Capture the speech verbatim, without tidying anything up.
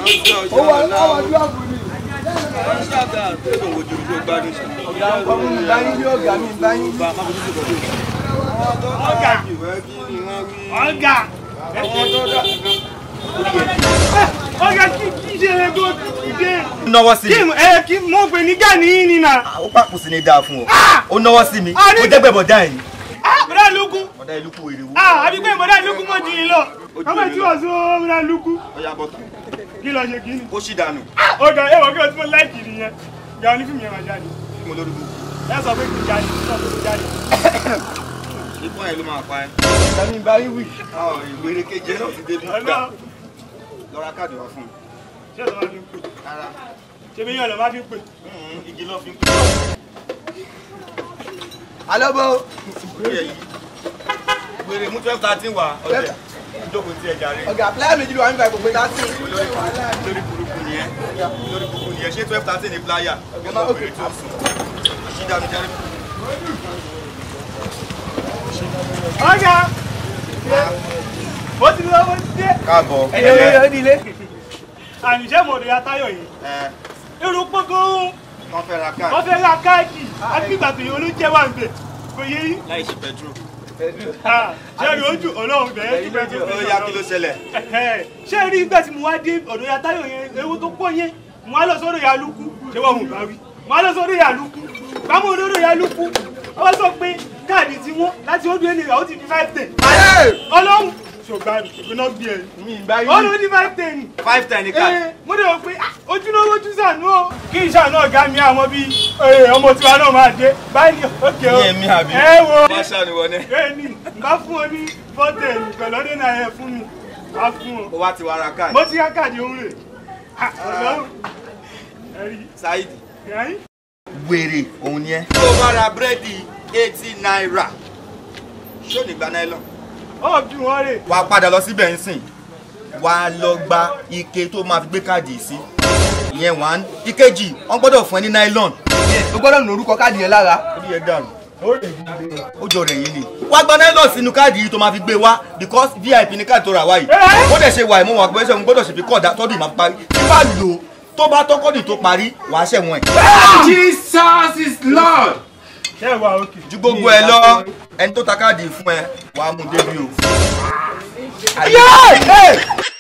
ó wà láwàjú àbúrò. ṣáàgà tó lò wò ju gbogbo gbádùn ṣe. ọ̀gá ọkọ mi bá yín bí ọ̀gá mi bá yín. bá a má bójú tó kọjú. ọ̀gá ọ̀gá àwọn tó dà. ọ̀gá kí kí ṣe é kó dé. ó náwó sí mi. kí ẹ kí mo pè ní gani yín ni na. ó pàpọ̀ sí ni dáa fún ọ. ó náwó sí mi. ó jẹ́ gbẹ̀bọ̀ dá yìí. bọ́dà lukú. ọ̀dà ìlú kú èrè wò. àbí pé bọ́dà lukú mọ̀ jù yín lọ. ọmọ tí wọ́n sọ bọ́dà lukú. ó yá bọ́tà. kí lọ ṣe kí ni. ó sì dànù. ọ̀gá ẹ wọ́n kí wọ́n ti mọ láìkì nìyẹn. ìyá onífìmù yẹn máa jáde. kí mo lórí bú. ẹ sọ pé kì í jáde kí wọ́n jáde. ìpọ́n ẹ̀ ló máa pa ẹ́. ọ̀gá mi bá yín wí. ìgbèrè kejì náà ti débi. lọ́ra káàdì wá fún mi. ṣé ọ̀sán máa fi ń pè. rárá. ṣé bí yàn lọ máa fi ń pè. igi lọ́ fi ń pè. alóbó. gbèrè mú twelve thirteen wá ọ̀sẹ̀ ìjókòó tí ẹ jàre. ọ̀gá pílẹ̀ méjì ló wà nípa ìpòpé láti. lórí burúkú nìyẹn lórí burúkú nìyẹn ṣé twelve thirteen ní pláyà. ọ̀gá máa ókè. ṣídàánú jẹ́rìí. ọ̀gá ó ti lọ ó ti dé. káàbọ̀. ẹni olóyè ó di ilé. àníṣe mọ̀ọ́dọ̀ ya táyọ̀ yìí. èrò pọ̀ gan-an. wọ́n fẹ́ ra káàdì. wọ́n fẹ́ ra káàdì àgbìgbà tó yẹ olóúnjẹ wà ń bẹ̀ kò yé yín. láì ṣe pẹ̀tró. ṣé rí ojú ọlọ́run bẹ̀rẹ̀ kí bẹ́ẹ̀ tó ó yá kí ló ṣẹlẹ̀. ṣé rí ìgbà tí mo wá dé ọ̀dọ̀ ya táyọ̀ yẹn ewu tó pọ̀ yẹn mo wá lọ sọ́dọ̀ ya lukú ṣé wọ́n mú bá wí mo wá lọ sọ́dọ̀ ya lukú bámu olódò ya lukú wọ́n sọ pé káàdì tí wọ́n láti ọdún ènìyàn ó ti di five ten. ọlọ́run ṣùgbọ́n ìpínlẹ̀ gbé ẹ̀ ó ló ní five ten. five ten ní káàdì. mo dẹ̀ wọ́n pé ojúlówó ojú sànú o kí ìṣàánú ọ̀gá mi àwọn bíi ọmọ tiwa náà máa dé báyìí ókè o. ní èmi àbí. ẹ wo má ṣàníwọ̀ ní. bẹ́ẹ̀ni bá fún ọ ní bọ́tẹ̀ẹ̀nì pẹ̀lú ọdún náà yẹ fún mi wá fún ọ. ó wá ti wá ra káàdì. mo ti yá káàdì òun rè ọlọ́run ẹ̀rí. Saidi. ẹ̀rí. wèrè òun ni ẹ. tó bá ra búrẹ́dì eighty naira ṣó ní gba nylon. ó bí wọn rè. wà á padà lọ síbẹ̀ ń sìn wà á lọ gba ike tó máa fi gbé káàdì sí ìyẹn wà á ìkejì wọ́n gbọ́dọ̀ fún ẹ ní nylon. o gbọ́dọ̀ nù orúkọ káàdì yẹn lára. orí ẹ dàrú ó jọ rẹ̀ yín ni. wá gba nylon sínú káàdì yìí tó máa fi gbé wá because V I P ní káàdì tó rà wá yìí ó dẹ̀ ṣe wà ìmú wà pé ṣe òun gbọ́dọ̀ ṣe fi kọ́ọ̀dà tọ́dún ìmọ̀ parí tí bá lò tó bá tọ́kọ́dì tó parí wà á ṣẹ̀wọ̀n ẹ̀. Jesus is Lord. ṣé wà ókè. ju gbogbo ẹ lọ ẹni tó ta káàdì fún ẹ wàá mú débi o.